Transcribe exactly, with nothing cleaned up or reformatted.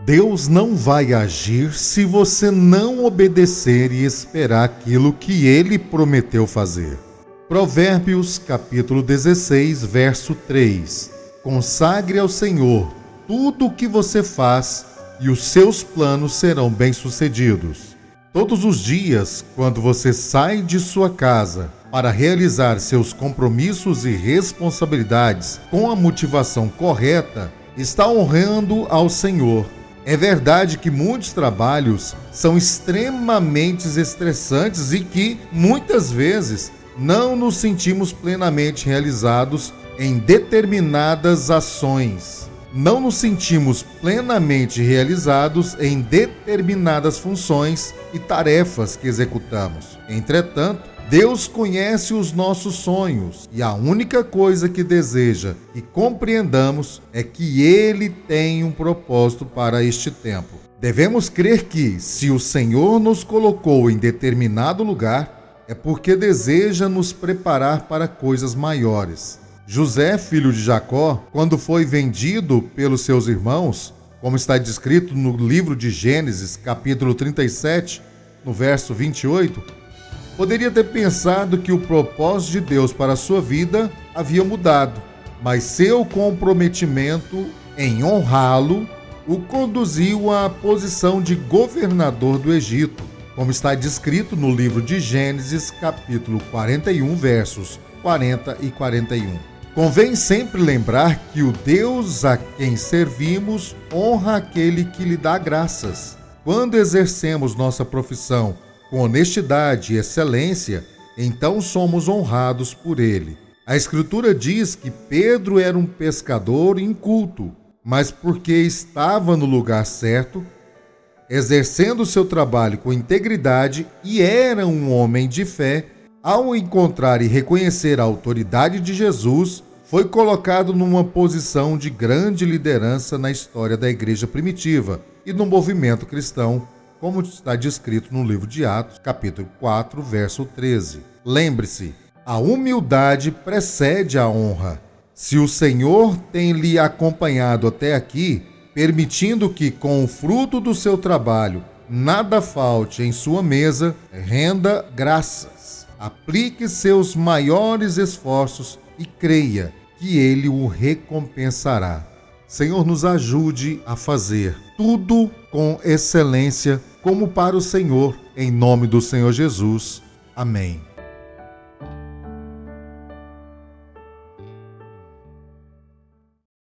Deus não vai agir se você não obedecer e esperar aquilo que Ele prometeu fazer. Provérbios capítulo dezesseis, verso três. Consagre ao Senhor tudo o que você faz e os seus planos serão bem-sucedidos. Todos os dias, quando você sai de sua casa para realizar seus compromissos e responsabilidades com a motivação correta, está honrando ao Senhor. É verdade que muitos trabalhos são extremamente estressantes e que, muitas vezes, não nos sentimos plenamente realizados em determinadas ações. Não nos sentimos plenamente realizados em determinadas funções e tarefas que executamos. Entretanto, Deus conhece os nossos sonhos e a única coisa que deseja que compreendamos é que Ele tem um propósito para este tempo. Devemos crer que, se o Senhor nos colocou em determinado lugar, é porque deseja nos preparar para coisas maiores. José, filho de Jacó, quando foi vendido pelos seus irmãos, como está descrito no livro de Gênesis, capítulo trinta e sete, no verso vinte e oito, poderia ter pensado que o propósito de Deus para a sua vida havia mudado, mas seu comprometimento em honrá-lo o conduziu à posição de governador do Egito, como está descrito no livro de Gênesis, capítulo quarenta e um, versos quarenta e quarenta e um. Convém sempre lembrar que o Deus a quem servimos honra aquele que lhe dá graças. Quando exercemos nossa profissão com honestidade e excelência, então somos honrados por Ele. A Escritura diz que Pedro era um pescador inculto, mas porque estava no lugar certo, exercendo seu trabalho com integridade e era um homem de fé, ao encontrar e reconhecer a autoridade de Jesus, foi colocado numa posição de grande liderança na história da igreja primitiva e no movimento cristão, como está descrito no livro de Atos, capítulo quatro, verso treze. Lembre-se, a humildade precede a honra. Se o Senhor tem lhe acompanhado até aqui, permitindo que, com o fruto do seu trabalho, nada falte em sua mesa, renda graças. Aplique seus maiores esforços e creia que Ele o recompensará. Senhor, nos ajude a fazer tudo com excelência, como para o Senhor, em nome do Senhor Jesus. Amém.